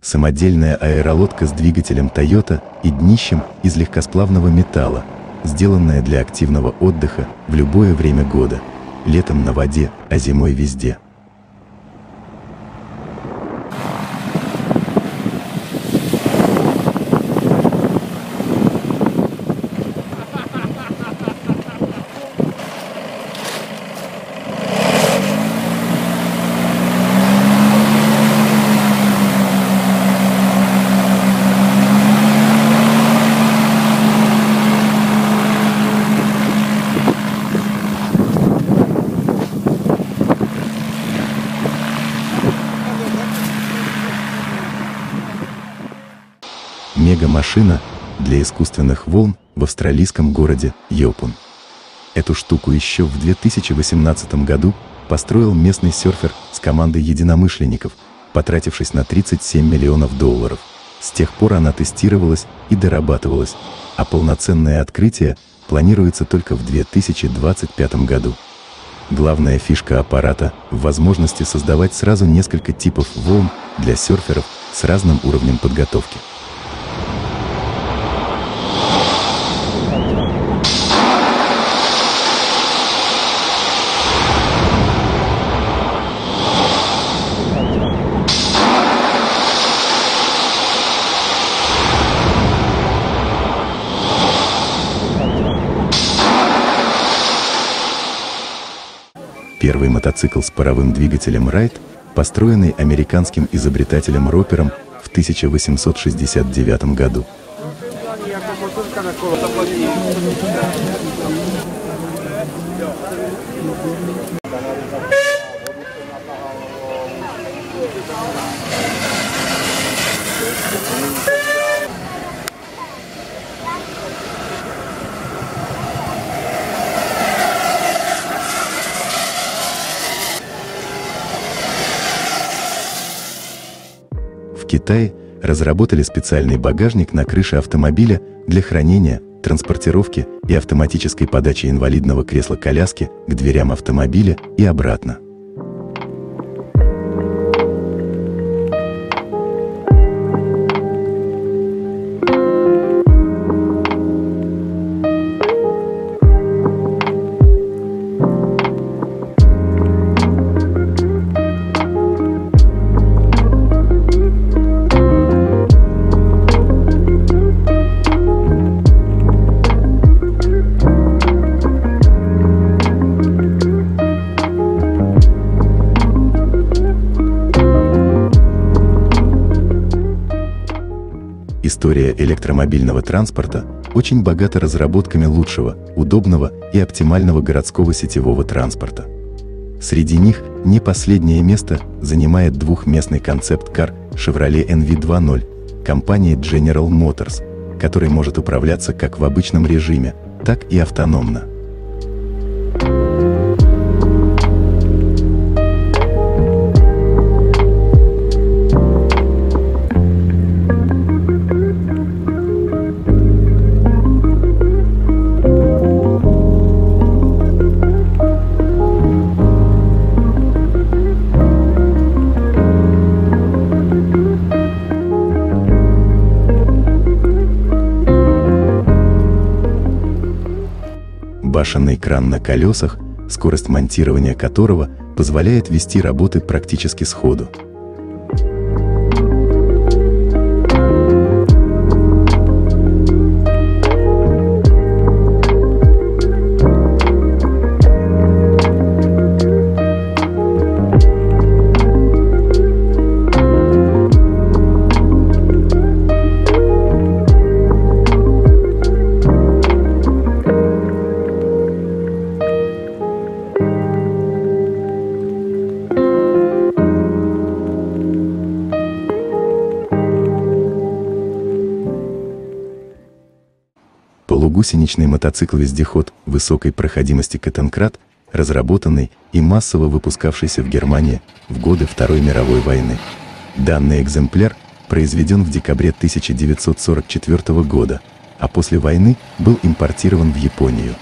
Самодельная аэролодка с двигателем Toyota и днищем из легкосплавного металла, сделанная для активного отдыха в любое время года, летом на воде, а зимой везде. Мега-машина для искусственных волн в австралийском городе Йопун. Эту штуку еще в 2018 году построил местный серфер с командой единомышленников, потратившись на 37 миллионов долларов. С тех пор она тестировалась и дорабатывалась, а полноценное открытие планируется только в 2025 году. Главная фишка аппарата в возможности создавать сразу несколько типов волн для серферов с разным уровнем подготовки. Первый мотоцикл с паровым двигателем Райд, построенный американским изобретателем Ропером в 1869 году. В Китае разработали специальный багажник на крыше автомобиля для хранения, транспортировки и автоматической подачи инвалидного кресла-коляски к дверям автомобиля и обратно. История электромобильного транспорта очень богата разработками лучшего, удобного и оптимального городского сетевого транспорта. Среди них не последнее место занимает двухместный концепт-кар Chevrolet NV 2.0 компании General Motors, который может управляться как в обычном режиме, так и автономно. Башенный кран на колесах, скорость монтирования которого позволяет вести работы практически сходу. Полугусеничный мотоцикл-вездеход высокой проходимости Каттенкрат, разработанный и массово выпускавшийся в Германии в годы Второй мировой войны. Данный экземпляр произведен в декабре 1944 года, а после войны был импортирован в Японию.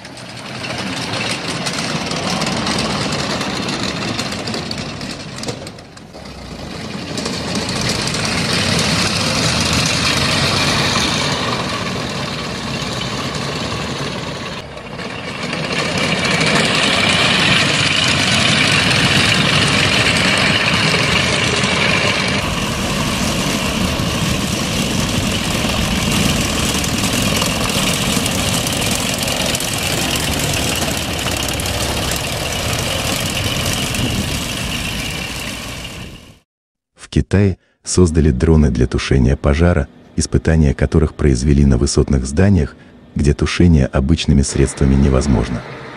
Китае создали дроны для тушения пожара, испытания которых произвели на высотных зданиях, где тушение обычными средствами невозможно.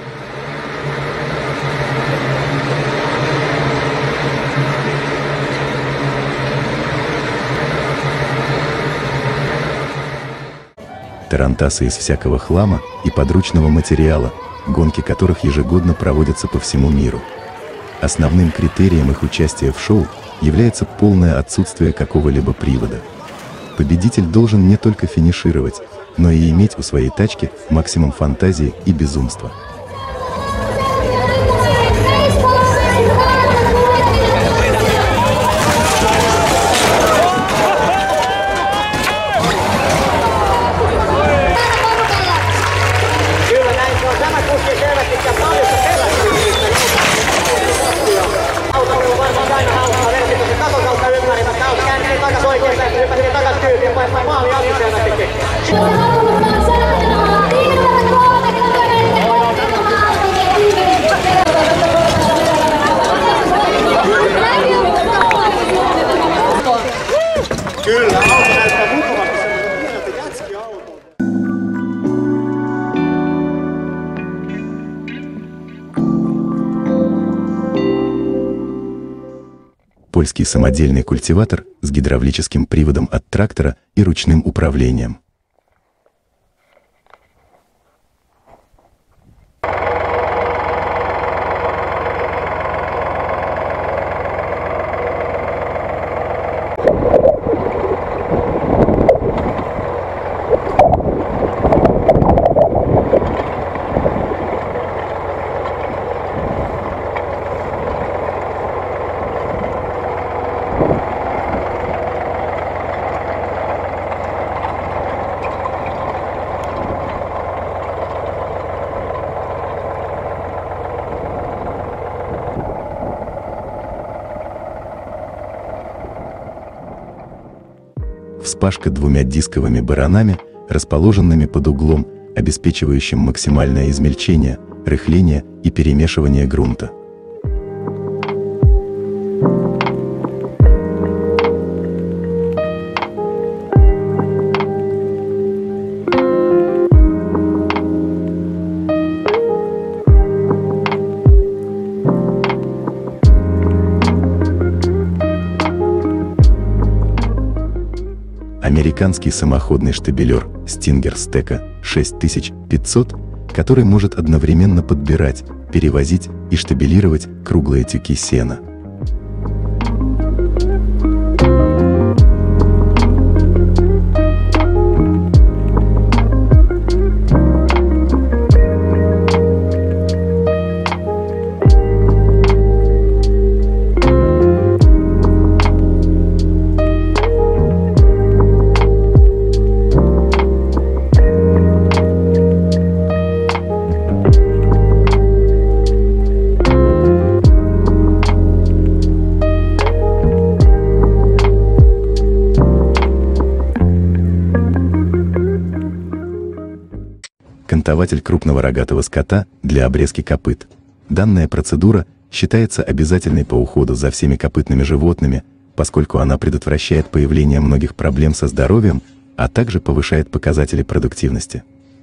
Тарантасы из всякого хлама и подручного материала, гонки которых ежегодно проводятся по всему миру. Основным критерием их участия в шоу является полное отсутствие какого-либо привода. Победитель должен не только финишировать, но и иметь у своей тачки максимум фантазии и безумства. Польский самодельный культиватор с гидравлическим приводом от трактора и ручным управлением. Вспашка двумя дисковыми баранами, расположенными под углом, обеспечивающим максимальное измельчение, рыхление и перемешивание грунта. Американский самоходный штабелер Stinger Steka 6500, который может одновременно подбирать, перевозить и штабелировать круглые тюки сена. Кантователь крупного рогатого скота для обрезки копыт. Данная процедура считается обязательной по уходу за всеми копытными животными, поскольку она предотвращает появление многих проблем со здоровьем, а также повышает показатели продуктивности.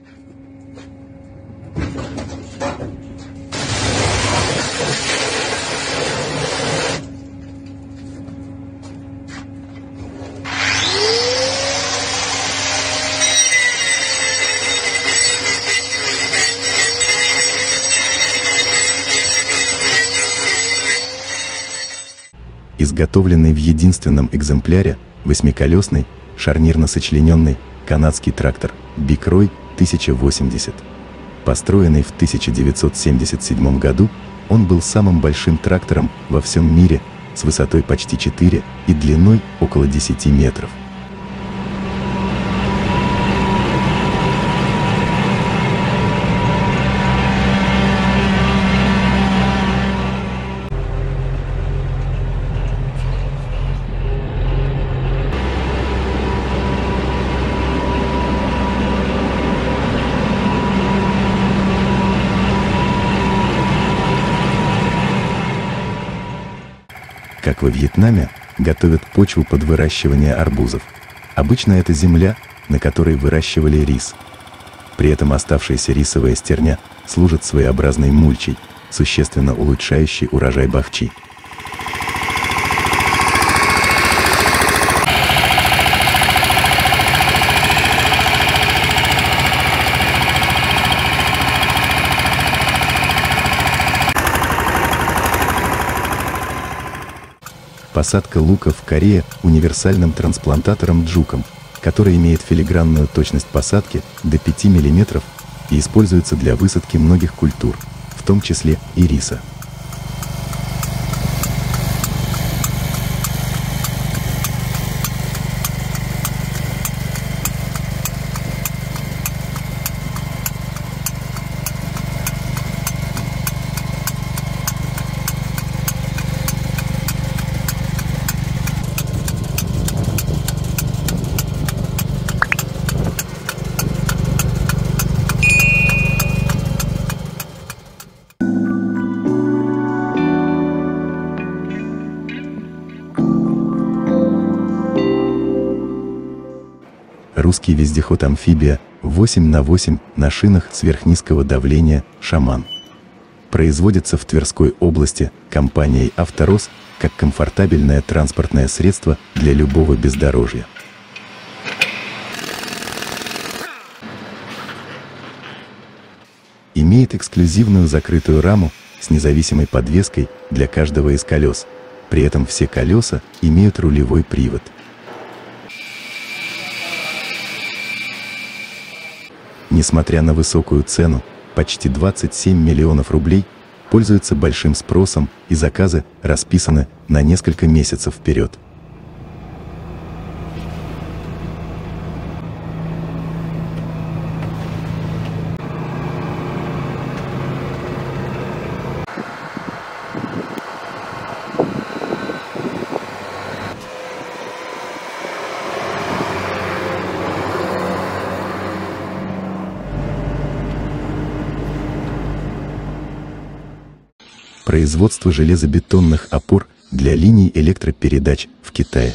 Изготовленный в единственном экземпляре восьмиколесный, шарнирно-сочлененный канадский трактор Big Roy 1080. Построенный в 1977 году, он был самым большим трактором во всем мире с высотой почти 4 и длиной около 10 метров. Как во Вьетнаме, готовят почву под выращивание арбузов. Обычно это земля, на которой выращивали рис. При этом оставшаяся рисовая стерня служит своеобразной мульчей, существенно улучшающей урожай бахчи. Посадка лука в коре универсальным трансплантатором Джуком, который имеет филигранную точность посадки до 5 мм и используется для высадки многих культур, в том числе и риса. Русский вездеход-амфибия 8х8 на шинах сверхнизкого давления «Шаман». Производится в Тверской области компанией «Авторос» как комфортабельное транспортное средство для любого бездорожья. Имеет эксклюзивную закрытую раму с независимой подвеской для каждого из колес. При этом все колеса имеют рулевой привод. Несмотря на высокую цену, почти 27 миллионов рублей, пользуется большим спросом, и заказы расписаны на несколько месяцев вперед. Производство железобетонных опор для линий электропередач в Китае.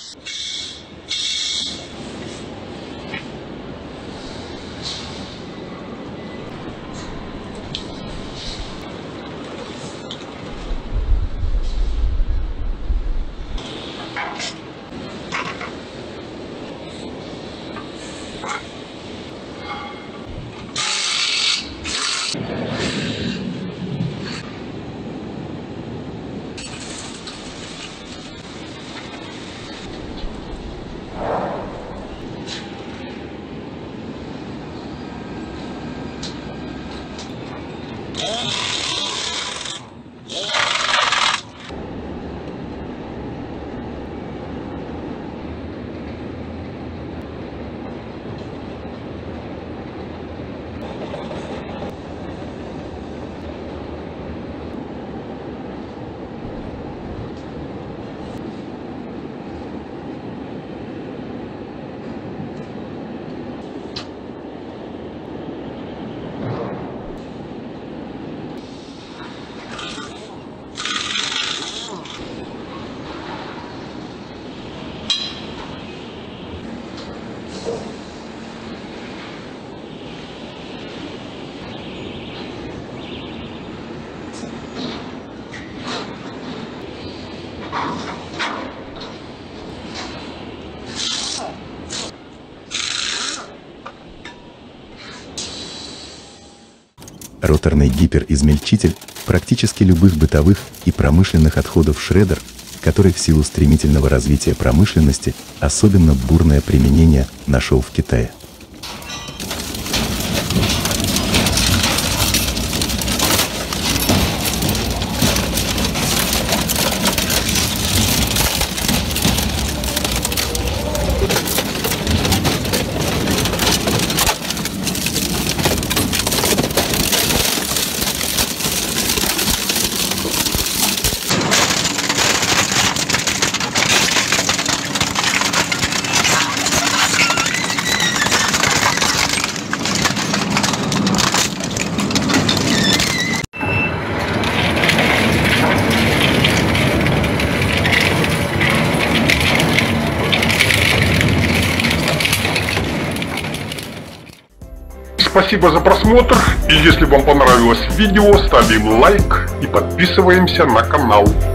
Роторный гиперизмельчитель практически любых бытовых и промышленных отходов шреддер, который в силу стремительного развития промышленности особенно бурное применение нашел в Китае. спасибо за просмотр, и если вам понравилось видео, ставим лайк и подписываемся на канал.